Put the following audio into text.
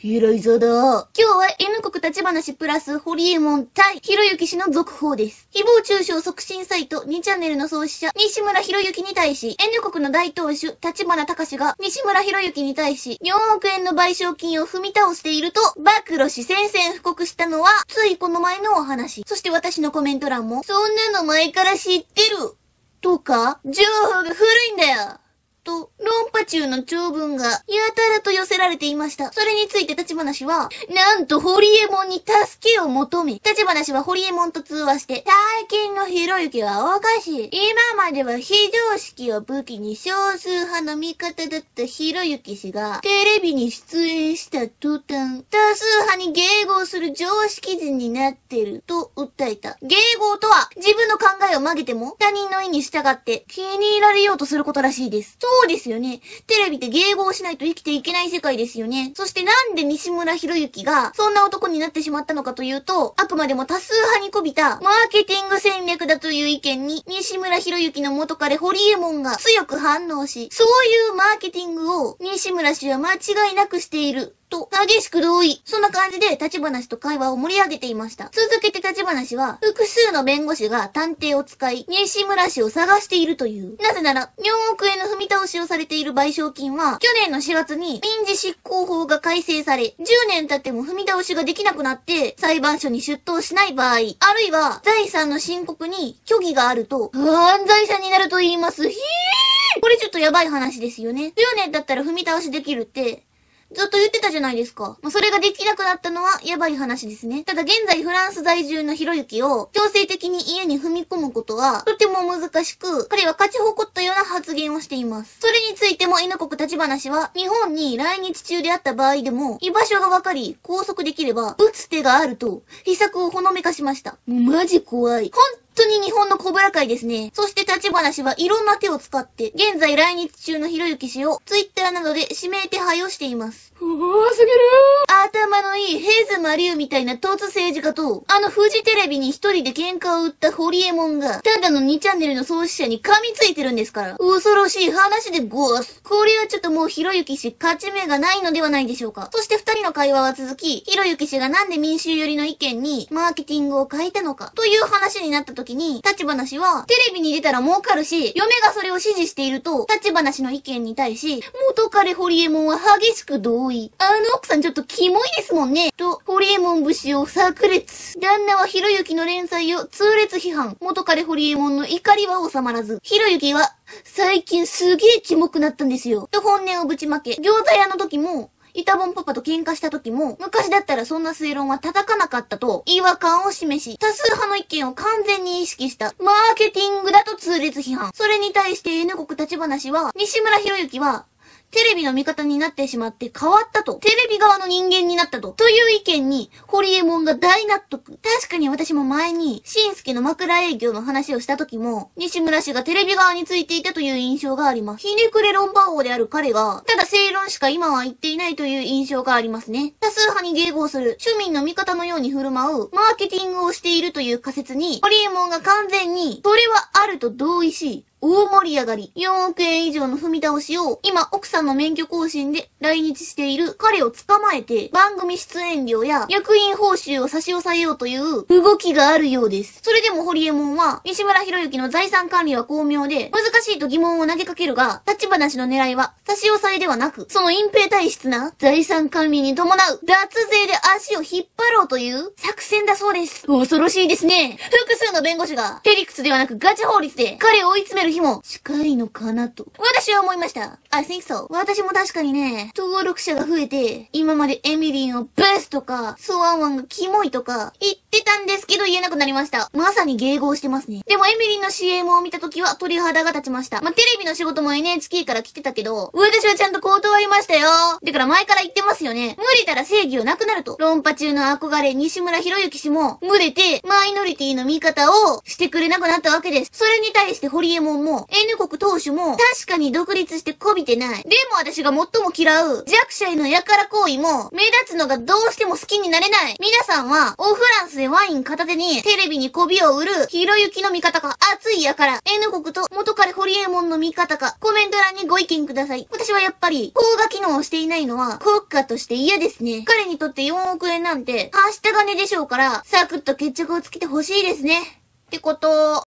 平井座だ。今日は N 国立花氏プラスホリエモン対ひろゆき氏の続報です。誹謗中傷促進サイト2チャンネルの創始者西村博之に対し N 国の大党首立花隆が西村博之に対し4億円の賠償金を踏み倒していると暴露し宣戦布告したのはついこの前のお話。そして私のコメント欄もそんなの前から知ってるとか情報が古いんだよと、論破中の長文が、やたらと寄せられていました。それについて立花氏は、なんと、ホリエモンに助けを求め、立花氏はホリエモンと通話して、最近のひろゆきはおかしい。今までは非常識を武器に少数派の味方だったひろゆき氏が、テレビに出演した途端、多数派に迎合する常識人になってる、と訴えた。迎合とは、自分の考えを曲げても、他人の意に従って気に入られようとすることらしいです。そうですよね。テレビって迎合しないと生きていけない世界ですよね。そしてなんで西村博之がそんな男になってしまったのかというと、あくまでも多数派にこびたマーケティング戦略だという意見に西村博之の元彼ホリエモンが強く反応し、そういうマーケティングを西村氏は間違いなくしている。と、激しく同意。そんな感じで立花氏と会話を盛り上げていました。続けて立花氏は、複数の弁護士が探偵を使い、西村氏を探しているという。なぜなら、4億円の踏み倒しをされている賠償金は、去年の4月に民事執行法が改正され、10年経っても踏み倒しができなくなって、裁判所に出頭しない場合、あるいは財産の申告に虚偽があると、犯罪者になると言います。これちょっとやばい話ですよね。10年経ったら踏み倒しできるって、ずっと言ってたじゃないですか。それができなくなったのはやばい話ですね。ただ現在フランス在住のひろゆきを強制的に家に踏み込むことはとても難しく、彼は勝ち誇ったような発言をしています。それについても N 国立花氏は日本に来日中であった場合でも居場所がわかり拘束できれば撃つ手があると秘策をほのめかしました。もうマジ怖い。本当に日本のコブラ会ですね。そして立花氏はいろんな手を使って、現在来日中のひろゆき氏をツイッターなどで指名手配をしています。 すぎる頭のいいヘズマリュウみたいな突政治家と、フジテレビに一人で喧嘩を売ったホリエモンが、ただの2チャンネルの創始者に噛みついてるんですから。恐ろしい話でごわす。これはちょっともうひろゆき氏勝ち目がないのではないでしょうか。そして2人の会話は続き、ひろゆき氏がなんで民衆寄りの意見にマーケティングを変えたのか、という話になった時に、立花氏は、テレビに出たら儲かるし、嫁がそれを支持していると、立花氏の意見に対し、元彼ホリエモンは激しく同意。奥さんちょっとキモいですもんね。と、ホリエモン節を炸裂。旦那はひろゆきの連載を痛烈批判。元彼ホリエモンの怒りは収まらず、ひろゆきは、最近すげえキモくなったんですよ。と本音をぶちまけ、餃子屋の時も、イタボンパパと喧嘩した時も、昔だったらそんな正論は叩かなかったと違和感を示し、多数派の意見を完全に意識したマーケティングだと痛烈批判。それに対して N 国立花氏は、西村博之は、テレビの味方になってしまって変わったと。テレビ側の人間になったと。という意見に、ホリエモンが大納得。確かに私も前に、しんすけの枕営業の話をした時も、西村氏がテレビ側についていたという印象があります。ひねくれ論破王である彼が、ただ正論しか今は言っていないという印象がありますね。多数派に迎合する、庶民の味方のように振る舞う、マーケティングをしているという仮説に、ホリエモンが完全に、それはあると同意し、大盛り上がり。4億円以上の踏み倒しを、今奥さんの免許更新で来日している彼を捕まえて、番組出演料や役員報酬を差し押さえようという動きがあるようです。それでもホリエモンは、西村博之の財産管理は巧妙で、難しいと疑問を投げかけるが、立花氏の狙いは差し押さえではなく、その隠蔽体質な財産管理に伴う脱税で足を引っ張ろうという作戦だそうです。恐ろしいですね。複数の弁護士が、ヘリクツではなくガチ法律で彼を追い詰める日も近いのかなと私は思いました。I think so。私も確かにね、登録者が増えて、今までエミリンをベストか、ソワンワンがキモいとか言ってたんですけど言えなくなりました。まさに迎合してますね。でもエミリンの CM を見た時は鳥肌が立ちました。テレビの仕事も NHK から来てたけど、私はちゃんと断りましたよ。だから前から言ってますよね。無理たら正義はなくなると。論破中の憧れ西村博之氏も、群れてマイノリティの味方をしてくれなくなったわけです。それに対してホリエモンんも、N 国当主も、確かに独立して媚びてない。でも私が最も嫌う、弱者へのやから行為も、目立つのがどうしても好きになれない。皆さんは、オフランスでワイン片手に、テレビに媚びを売る、ひろゆきの味方か、熱いやから、N 国と元彼ホリエモンの味方か、コメント欄にご意見ください。私はやっぱり、法が機能していないのは、国家として嫌ですね。彼にとって4億円なんて、はした金でしょうから、サクッと決着をつけてほしいですね。ってこと。